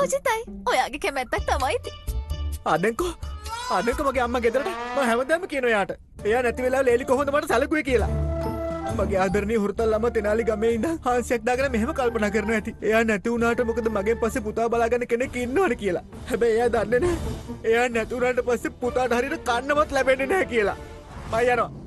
ඔජිතයි ඔයාගේ කැමැත්තක් තමයි ඉතින්. ආදෙන්කෝ මගේ අම්මා ගෙදරට මම හැමදාම කියනවා යාට. එයා නැති වෙලාව ලේලි කොහොමද මට සැලකුවේ කියලා. මගේ ආදරණීය හුරතල් අම්මා තෙනාලි ගමේ ඉඳන් හාන්සියක් දාගෙන මෙහෙම කල්පනා කරනවා ඇති. එයා නැති වුණාට මොකද මගෙන් පස්සේ පුතා බලාගන්න කෙනෙක් ඉන්නවනේ කියලා. හැබැයි එයා දන්නේ නැහැ. එයා නැති වුණාට පස්සේ පුතාට හරියට කන්නවත් ලැබෙන්නේ නැහැ කියලා. මම යනවා.